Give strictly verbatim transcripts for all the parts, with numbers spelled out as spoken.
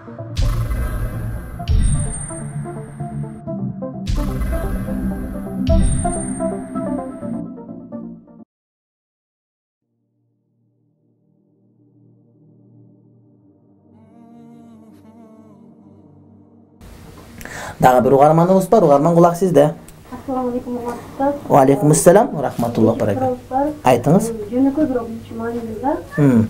Дагы бир угарманыбыз бар, угарман кулак сизде. Assalamu alaikum usta. Wa alaikum assalam wa rahmatullohi wa barakatuh. Айтыңыз. Жөнөкөй бирок үч маанилүү да. Хм.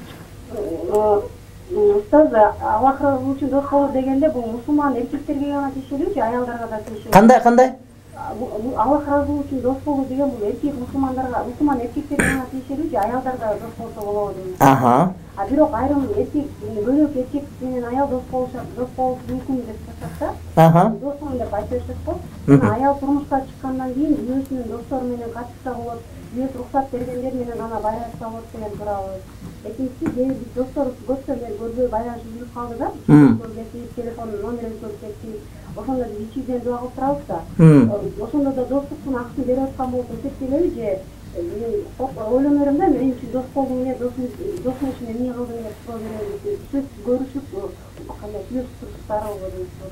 Устаз, Аллах разы үчүн дос болуу дегенде бул мусулман эркектерге гана тиешелүүчү, аялдарга да тиешелүү. Кандай, кандай? Аллах разы үчүн дос болуу деген бул эркек мусулмандарга, мусулман эркектерге гана тиешелүүчү, аялдарга дос болсо болобу дейм. Аха. А бирок айрым эркек, бөлөк эркек менен аял дос болушат, дос болуш мүмкүн деп жатат да. Аха. Досмун деп айтып беришет го. Аял турмушка чыккандан кийин үйөөсүнүн достору менен катышса болот, үйөөсү уруксат бергендер менен ана байланышса болот деген туралы. Экинчиси, биз досторубуз көп жерлер көрбөй байланыш үзүлүп калды да. Телефонун номерин көрүп кетти. Ошондо биз ичиден дуа кылып турабыз да. Ошондо да достуктун акысын берип аткан болуп эсептелеби же ойлоно берем да, мен үчүн дос болдуң эле, досум досум үчүн эмне кылдың деп суроо беребиз. Сөз көрүшүп, кандай сүйлөшүп турсуздар болбу дейт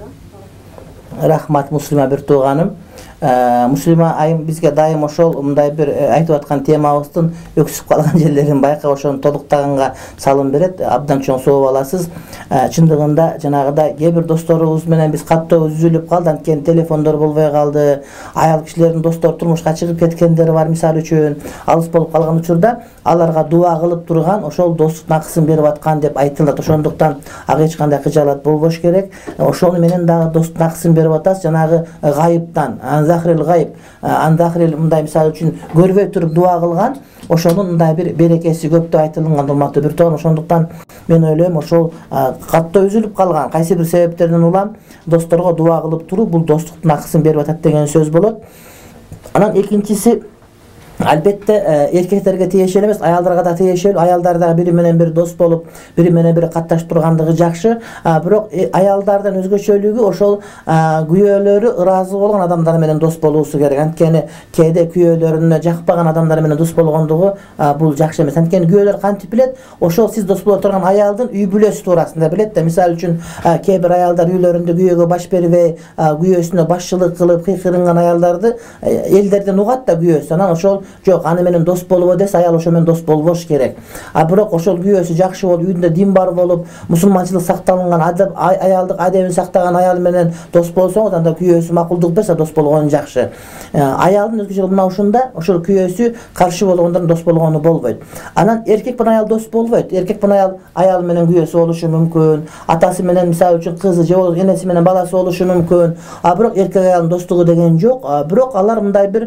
да. Рахмат Муслима бир тууганым. Муслима айым бизге дайым ошол мындай бир айтып аткан темабыздын өксүп калган жерлерин байкап ошону толуктаганга салым берет. Абдан чоң сооп аласыз. Чындыгында жанагыдай кээ бир досторубуз менен биз каттоо үзүлүп калды, анткени телефондор болбой калды. Аял кишилердин достору турмушка чыгып кеткендери бар, мисалы үчүн алыс болуп калган учурда аларга дуа кылып турган ошол достуктун акысын берип аткан деп айтылат. Ошондуктан ага эч кандай кыжаалат болбош керек. Ошону менен дагы достуктун акысын берип атасыз. Жанагы гайыптан захрил гайб, андахрил мындай мисалы үчүн көрбөй туруп дуа кылган, ошонун мындай бир берекеси көп деп айтылган урматтуу бир тоон. Ошондуктан мен ойлойм, ошол каттоо үзүлүп калган кайсы бир себептерден улам досторго дуа кылып туруу бул достуктун акысын берип атат деген сөз болот. Анан экинчиси, албетте эркектерге тиешелүү эмес, аялдарга да тиешелүү. Аялдар да бири менен бири дос болуп, бири менен бири катташып тургандыгы жакшы. Бирок аялдардан өзгөчөлүгү ошол күйөөлөрү ыраазы болгон адамдар менен дос болуусу керек. Анткени кээде күйөөлөрүнө жакпаган адамдар менен дос болгондугу бул жакшы эмес. Анткени күйөөлөр кантип билет? Ошол сиз дос боло турган аялдын үй бүлөсү туурасында билет да. Мисалы үчүн кээ бир аялдар үйлөрүндө күйөөгө баш бербей, күйөөсүнө башчылык кылып кыйкырынган аялдарды элдерден угат да күйөөсү. Анан ошол жок, аны менен дос болобу десе, аял ошо менен дос болбош керек. А бирок ошол күйөөсү жакшы болуп, үйүндө дин бар болуп, мусулманчылык сакталган, адап, аялдык адебин сактаган аял менен дос болсоңуз, анда күйөөсү макулдук берсе дос болгон жакшы. Аялдын өзгөчөлүгү мына ушунда, ошол күйөөсү каршы болгондордун дос болгону болбойт. Анан эркек менен аял дос болбойт. Эркек менен аял аял менен күйөөсү болушу мүмкүн. Атасы менен мисалы үчүн кызы же энеси менен баласы болушу мүмкүн. А бирок эркек аялдын достугу деген жок. Бирок алар мындай бир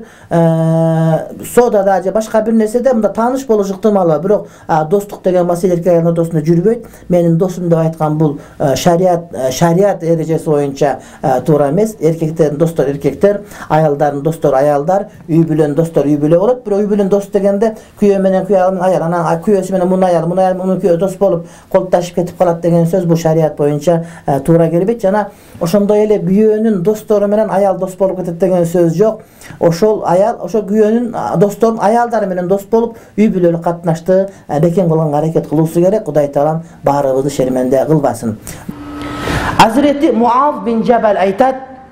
содада же башка бир нерседе мында тааныш болушу ыктымал. Бирок достук деген маселе эркек аялдын ортосунда жүрбөйт. Менин досум деп айткан бул шарият шарият эрежеси боюнча туура эмес. Эркектердин достору эркектер, аялдардын достору аялдар, үй бүлөнүн достору үй бүлө болот. Бирок үй бүлөнүн дос дегенде күйөө менен күйөө аял, анан күйөөсү менен муну аял, муну аял муну күйөө дос болуп кол ташып кетип калат деген сөз бул шарият боюнча туура келбейт. Жана ошондой эле күйөөнүн достору менен аял дос болуп кетет деген сөз жок. Ошол аял, ошол күйөөнүн досторунун аялдары менен дос болуп, үй бүлөлүк катнашты бекем кылганга аракет кылуусу керек. Кудай таалам баарыбызды шерменде кылбасын. Азирети Муаз бин Жабал айтат,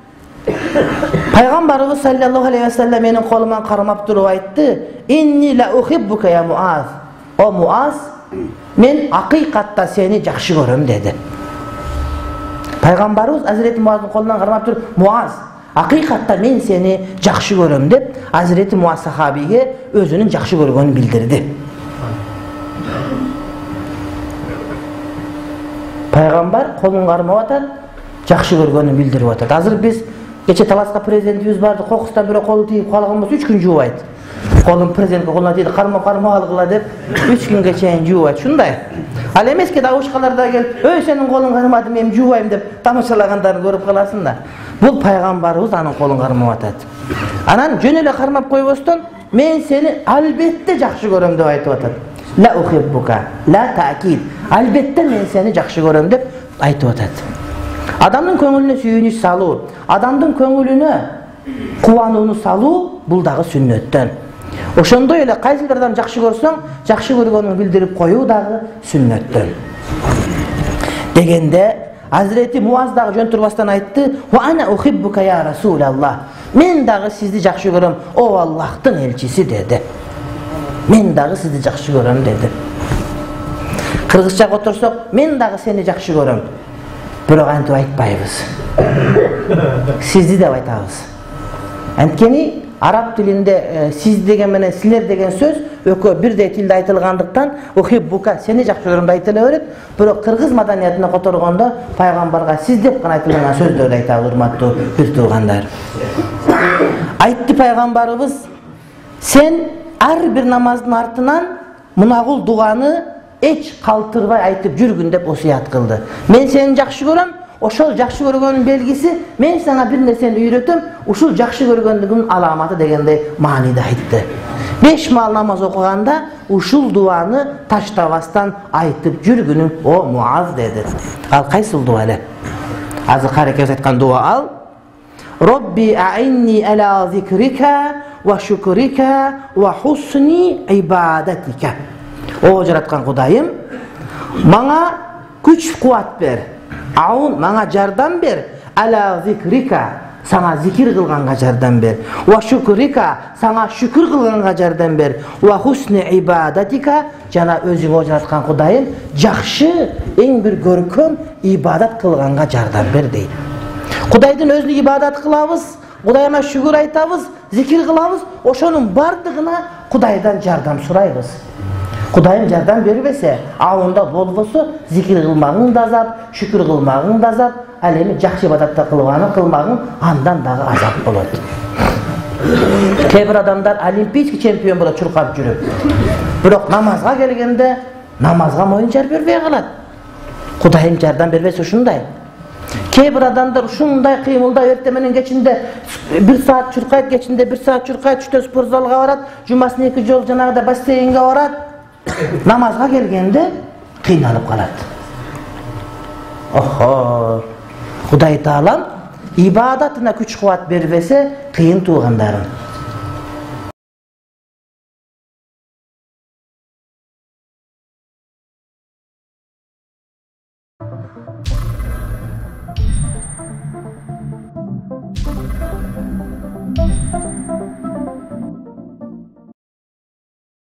пайгамбарыбыз саллаллаху алейхи ва саллям менин колуман кармап туруп айтты: "Инни ла ухиббука я Муаз." О Муаз, мен акыйкатта сени жакшы көрөм деди. Пайгамбарыбыз Азирети Муаздын колунан кармап туруп, "Муаз, акыйкатта мен сени жакшы көрөм" деп Азирети Муаз сахабиге өзүнүн жакшы көргөнүн билдирди. Пайгамбар колун кармап атат, жакшы көргөнүн билдирип атат. Азыр биз кече Таласка президентибиз барды, кокустан бирөө колу тийип калган болсо үч күн жуубайт. Колун президентке колуна тийди, кармап кармап алгыла деп үч күнгө чейин жуубайт. Шундай. Ал эмески дагушкаларда келип, "Өй, сенин колуң кармады, мен жуубайм" деп тамашалагандарын көрүп каласың да. Бул пайгамбарыбыз анын колун кармап атат. Анан жөн эле кармап койбостон, "Мен сени албетте жакшы көрөм" деп айтып атат. "Ла ухиббука", ла таакид. Албетте мен сени жакшы көрөм деп айтып атат. Адамдын көңүлүнө сүйүнүч салуу, адамдын көңүлүнө кубанууну салуу бул дагы сүннөттөн. Ошондой эле кайсы бир адам жакшы көрсөң, жакшы көргөнүңдү билдирип коюу дагы сүннөттөн. Дегенде Hazreti Muaz dагы жөн турбастан айтты: "Ва ана ухиббука я Расулаллах." Мен дагы сизди жакшы көрөм, о Аллахтын элчиси деди. Мен дагы сизди жакшы көрөм деди. Кыргызчага отурсак, мен дагы сени жакшы көрөм. Бирок антип айтпайбыз. Сизди деп айтабыз. Анткени араб тилинде сиз деген менен силер деген сөз экөө бирдей тилде айтылгандыктан ухиббука сени жакшы көрөм деп айтыла берет. Бирок кыргыз маданиятына которгондо пайгамбарга сиз деп гана айтылган сөздөрдү айтабыз, урматтуу бир туугандар. Айтты пайгамбарыбыз: "Сен ар бир намаздын артынан мунагул дуганы эч калтырбай айтып жүргүн" деп осуят кылды. Мен сени жакшы көрөм, ошол жакшы көргөнүн белгиси, мен сага бир нерсени үйрөтөм, ушул жакшы көргөндүгүнүн аламаты дегендей мааниде айтты. Беш маал намаз окуганда ушул дуаны таштабастан айтып жүргүнүң о Муаз деди. Ал кайсыл дуа эле? Азыр карекебиз айткан дуа ал. Робби а'инни ала зикрика ва шукрика ва хусни ибадатика. О жараткан Кудайым, мага күч кубат бер. Аун мага жардам бер. Ала зикрика, сага зикир кылганга жардам бер. Ва шукрика, сага шүкүр кылганга жардам бер. Ва хусни ибадатика, жана өзүңө жараткан Кудайым, жакшы, эң бир көркөм ибадат кылганга жардам бер дейт. Кудайдын өзүнө ибадат кылабыз, Кудайга шүгүр айтабыз, зикир кылабыз, ошонун бардыгына Кудайдан жардам сурайбыз. Кудайым жардам бербесе, аунда болбосо, зикир кылмагың да азап, шүкүр кылмагың да азап, ал эми жакшы ибадатта кылганы кылмагың андан дагы азап болот. Кээ бир адамдар олимпийский чемпион болуп чуркап жүрүп, бирок намазга келгенде намазга моюн жар бербей калат. Кудайым жардам бербесе ушундай. Кээ бир адамдар ушундай кыймылдай эртеменин кечинде бир саат чуркайт, кечинде бир саат чуркайт, түштө спортзалга барат, жумасына эки жол жанагыда бассейнге барат. Намазга келгенде кыйналып калат. Охо. Кудай Таалам ибадатына күч кубат бербесе, кыйын туугандарым.